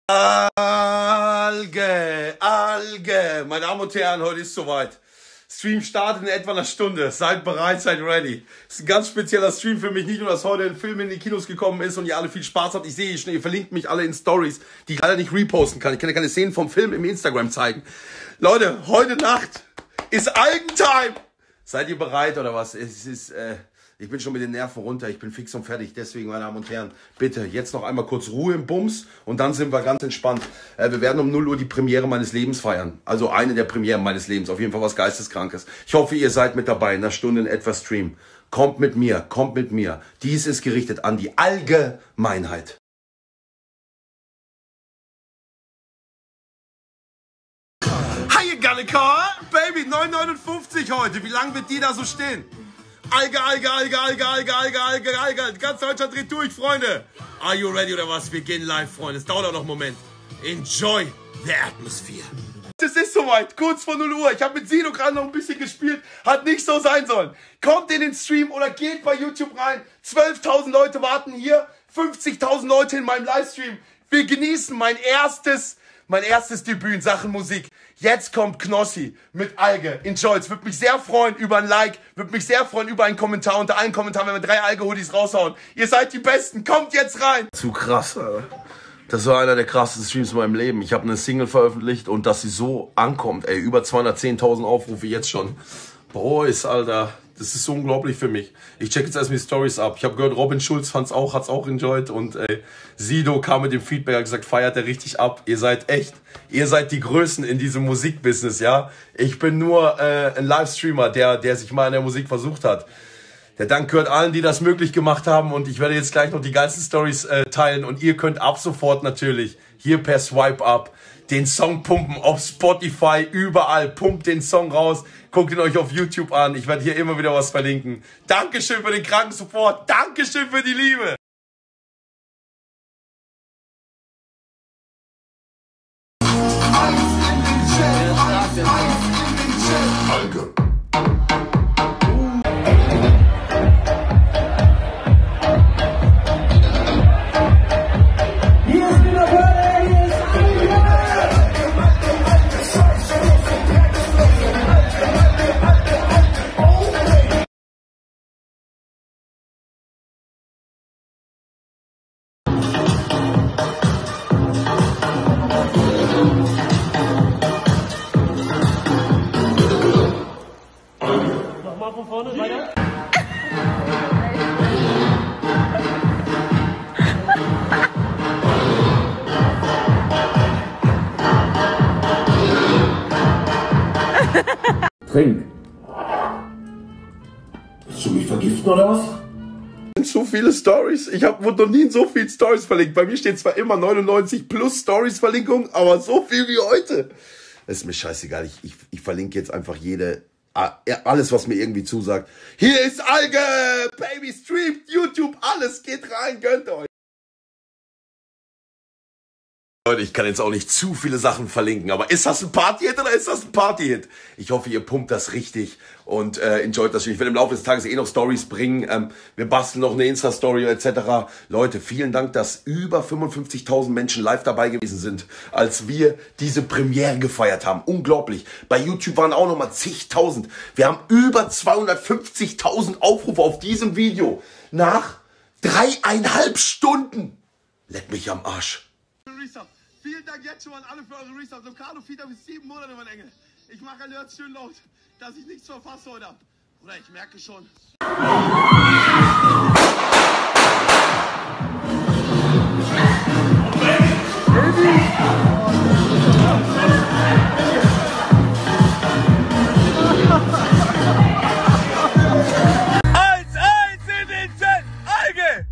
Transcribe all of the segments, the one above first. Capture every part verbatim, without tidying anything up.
Alge, Alge. Meine Damen und Herren, heute ist soweit. Stream startet in etwa einer Stunde. Seid bereit, seid ready. Das ist ein ganz spezieller Stream für mich. Nicht nur, dass heute ein Film in die Kinos gekommen ist und ihr alle viel Spaß habt. Ich sehe hier schon, ihr verlinkt mich alle in Stories, die ich leider nicht reposten kann. Ich kann ja keine Szenen vom Film im Instagram zeigen. Leute, heute Nacht ist Algentime. Seid ihr bereit oder was? Es ist... Äh Ich bin schon mit den Nerven runter, ich bin fix und fertig. Deswegen, meine Damen und Herren, bitte jetzt noch einmal kurz Ruhe im Bums und dann sind wir ganz entspannt. Äh, wir werden um null Uhr die Premiere meines Lebens feiern. Also eine der Premieren meines Lebens. Auf jeden Fall was Geisteskrankes. Ich hoffe, ihr seid mit dabei in einer Stunde in etwa Stream. Kommt mit mir, kommt mit mir. Dies ist gerichtet an die Allgemeinheit. Hi, you got a car? Baby, neun neunundfünfzig heute. Wie lange wird die da so stehen? Alge, Alge, Alge, Alge, Alge, Alge, Alge, Alge. Ganz Deutschland dreht durch, Freunde. Are you ready oder was? Wir gehen live, Freunde. Es dauert auch noch einen Moment. Enjoy the atmosphere. Es ist soweit, kurz vor null Uhr. Ich habe mit Sido gerade noch ein bisschen gespielt. Hat nicht so sein sollen. Kommt in den Stream oder geht bei YouTube rein. zwölftausend Leute warten hier. fünfzigtausend Leute in meinem Livestream. Wir genießen mein erstes... Mein erstes Debüt in Sachen Musik. Jetzt kommt Knossi mit Alge. Enjoy. Würde mich sehr freuen über ein Like. Würde mich sehr freuen über einen Kommentar. Unter allen Kommentaren, wenn wir drei Alge-Hoodies raushauen. Ihr seid die Besten. Kommt jetzt rein. Zu krass, Alter. Das war einer der krassesten Streams in meinem Leben. Ich habe eine Single veröffentlicht und dass sie so ankommt. Ey, über zweihundertzehntausend Aufrufe jetzt schon. Boys, Alter. Das ist so unglaublich für mich. Ich check jetzt erstmal die Stories ab. Ich habe gehört, Robin Schulz fand's auch, hat's auch enjoyed. Und ey, Sido kam mit dem Feedback, hat gesagt, feiert er richtig ab. Ihr seid echt, ihr seid die Größten in diesem Musikbusiness, ja. Ich bin nur äh, ein Livestreamer, der, der sich mal in der Musik versucht hat. Der Dank gehört allen, die das möglich gemacht haben. Und ich werde jetzt gleich noch die geilsten Stories äh, teilen. Und ihr könnt ab sofort natürlich hier per Swipe Up den Song pumpen auf Spotify, überall. Pumpt den Song raus. Guckt ihn euch auf YouTube an. Ich werde hier immer wieder was verlinken. Dankeschön für den kranken Support. Dankeschön für die Liebe. Alge. Von vorne, weiter. Trink. Willst du mich vergiften oder was? So viele Stories. Ich habe noch nie so viele Stories verlinkt. Bei mir steht zwar immer neunundneunzig plus Stories Verlinkung, aber so viel wie heute. Das ist mir scheißegal. Ich, ich, ich verlinke jetzt einfach jede... Alles, was mir irgendwie zusagt. Hier ist Alge! Baby, streamt, YouTube, alles geht rein, gönnt euch. Leute, ich kann jetzt auch nicht zu viele Sachen verlinken, aber ist das ein Party-Hit oder ist das ein Party-Hit? Ich hoffe, ihr pumpt das richtig und äh, enjoyt das schön. Ich werde im Laufe des Tages eh noch Stories bringen. Ähm, wir basteln noch eine Insta-Story et cetera. Leute, vielen Dank, dass über fünfundfünfzigtausend Menschen live dabei gewesen sind, als wir diese Premiere gefeiert haben. Unglaublich. Bei YouTube waren auch nochmal zigtausend. Wir haben über zweihundertfünfzigtausend Aufrufe auf diesem Video. Nach dreieinhalb Stunden. Leck mich am Arsch. Vielen Dank jetzt schon an alle für eure Resubs. Locarno Feeder bis sieben Monate, mein Engel. Ich mache Alerts schön laut, dass ich nichts verpasse heute. Oder ich merke schon. eins eins in den Chat, Alge!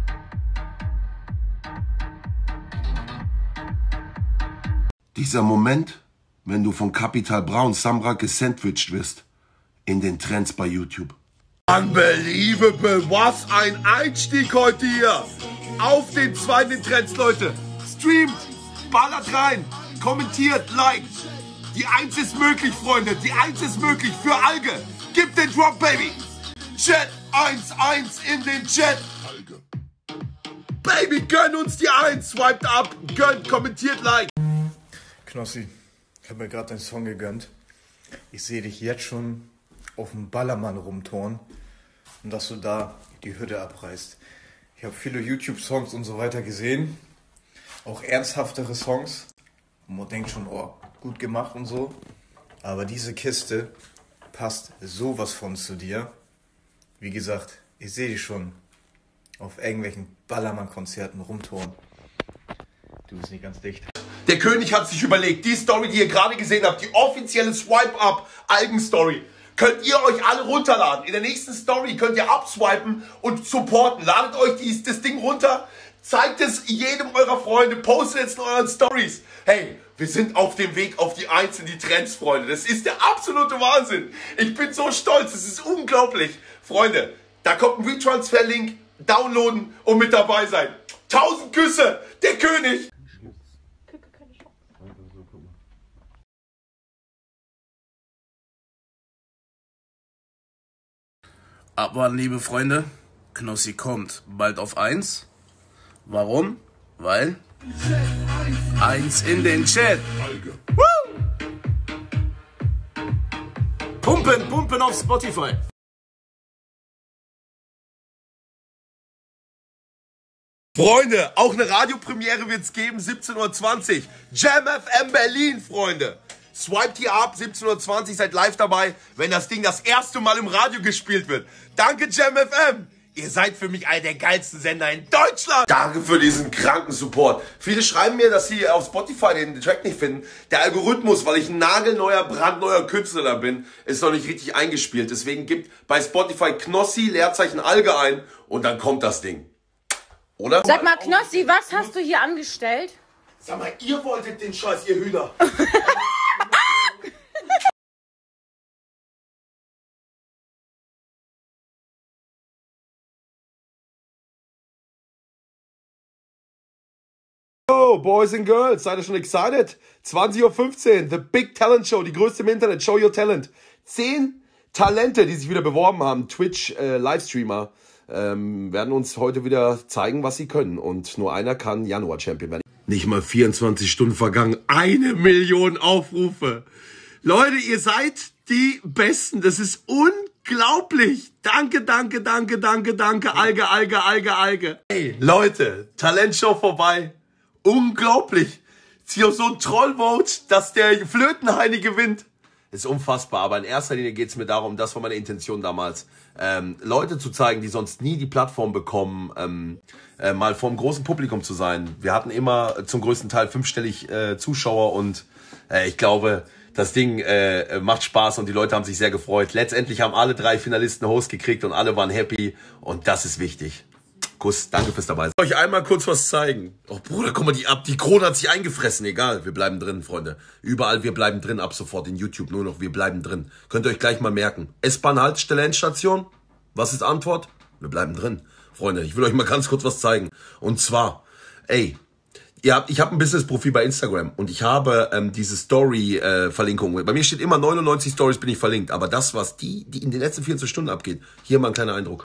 Dieser Moment, wenn du von Capital Bra und Samra gesandwiched wirst in den Trends bei YouTube. Unbelievable, was ein Einstieg heute hier. Auf den zweiten Trends, Leute. Streamt, ballert rein, kommentiert, liked. Die Eins ist möglich, Freunde, die Eins ist möglich für Alge. Gib den Drop, Baby. Chat eins eins in den Chat. Alge. Baby, gönn uns die Eins. Swiped up, gönnt, kommentiert, like. Knossi, ich habe mir gerade deinen Song gegönnt. Ich sehe dich jetzt schon auf dem Ballermann rumturnen und dass du da die Hütte abreißt. Ich habe viele YouTube-Songs und so weiter gesehen, auch ernsthaftere Songs. Und man denkt schon, oh, gut gemacht und so. Aber diese Kiste passt sowas von zu dir. Wie gesagt, ich sehe dich schon auf irgendwelchen Ballermann-Konzerten rumturnen. Du bist nicht ganz dicht. Der König hat sich überlegt, die Story, die ihr gerade gesehen habt, die offizielle Swipe-Up-Algen-Story, könnt ihr euch alle runterladen. In der nächsten Story könnt ihr abswipen und supporten. Ladet euch dies, das Ding runter, zeigt es jedem eurer Freunde, postet es in euren Stories. Hey, wir sind auf dem Weg auf die Eins in die Trends, Freunde. Das ist der absolute Wahnsinn. Ich bin so stolz, es ist unglaublich. Freunde, da kommt ein Retransfer-Link, downloaden und mit dabei sein. Tausend Küsse, der König. Abwarten, liebe Freunde. Knossi kommt bald auf eins. Warum? Weil eins in den Chat. Woo! Pumpen, pumpen auf Spotify. Freunde, auch eine Radiopremiere wird es geben, siebzehn Uhr zwanzig. Jam F M Berlin, Freunde. Swiped hier ab, siebzehn Uhr zwanzig, seid live dabei, wenn das Ding das erste Mal im Radio gespielt wird. Danke Jam F M. Ihr seid für mich einer der geilsten Sender in Deutschland. Danke für diesen kranken Support. Viele schreiben mir, dass sie auf Spotify den Track nicht finden. Der Algorithmus, weil ich ein nagelneuer, brandneuer Künstler da bin, ist noch nicht richtig eingespielt. Deswegen gibt bei Spotify Knossi, Leerzeichen Alge ein und dann kommt das Ding. Oder? Sag mal, Knossi, was hast du hier angestellt? Sag mal, ihr wolltet den Scheiß, ihr Hühner. Oh, Boys and Girls, seid ihr schon excited? zwanzig Uhr fünfzehn, The Big Talent Show, die größte im Internet, Show Your Talent. Zehn Talente, die sich wieder beworben haben, Twitch-Livestreamer, äh, ähm, werden uns heute wieder zeigen, was sie können. Und nur einer kann Januar-Champion werden. Nicht mal vierundzwanzig Stunden vergangen, eine Million Aufrufe. Leute, ihr seid die Besten, das ist unglaublich. Danke, danke, danke, danke, danke, Alge, Alge, Alge, Alge. Hey, Leute, Talentshow vorbei. Unglaublich. Hier so ein Trollvote, dass der Flötenheini gewinnt. Ist unfassbar, aber in erster Linie geht es mir darum, das war meine Intention damals, ähm, Leute zu zeigen, die sonst nie die Plattform bekommen, ähm, äh, mal vor einem großen Publikum zu sein. Wir hatten immer zum größten Teil fünfstellig äh, Zuschauer und äh, ich glaube, das Ding äh, macht Spaß und die Leute haben sich sehr gefreut. Letztendlich haben alle drei Finalisten Host gekriegt und alle waren happy und das ist wichtig. Kuss, danke fürs dabei sein. Ich euch einmal kurz was zeigen. Oh Bruder, guck mal, die ab, die Krone hat sich eingefressen. Egal, wir bleiben drin, Freunde. Überall, wir bleiben drin, ab sofort in YouTube nur noch, wir bleiben drin. Könnt ihr euch gleich mal merken. S-Bahn-Haltestelle, Endstation. Was ist Antwort? Wir bleiben drin. Freunde, ich will euch mal ganz kurz was zeigen. Und zwar, ey, ihr habt, ich habe ein Business-Profil bei Instagram und ich habe ähm, diese Story-Verlinkung. Bei mir steht immer neunundneunzig Stories bin ich verlinkt. Aber das, was die, die in den letzten vierundzwanzig Stunden abgeht, hier mal ein kleiner Eindruck.